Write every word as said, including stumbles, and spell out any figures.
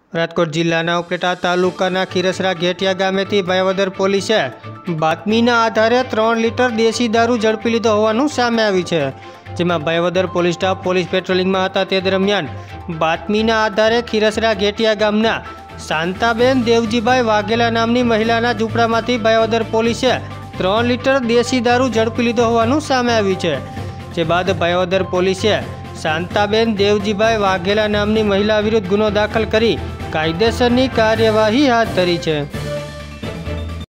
રાજકોટ જિલ્લાના ઉપલેટા તાલુકાના ખીરસરા ઘેટિયા ગામેથી ભાયાવદર પોલીસે બાતમીના આધારે ત્રણ લીટર દેશી દારૂ ઝડપી લીધો હોવાનું સામે આવ્યું છે। જેમાં ભાયાવદર પોલીસ સ્ટાફ પોલીસ પેટ્રોલિંગમાં હતા તે દરમિયાન બાતમીના આધારે ખીરસરા ઘેટિયા ગામના શાંતાબેન દેવજીભાઈ વાઘેલા નામની મહિલાના ઝૂંપડામાંથી ભાયાવદર પોલીસે ત્રણ લીટર દેશી દારૂ ઝડપી લીધો હોવાનું સામે આવ્યું છે। જે બાદ ભાયાવદર પોલીસે શાંતાબેન દેવજીભાઈ વાઘેલા નામની મહિલા વિરુદ્ધ ગુનો દાખલ કરી કાયદેસરની કાર્યવાહી હાથ ધરી છે।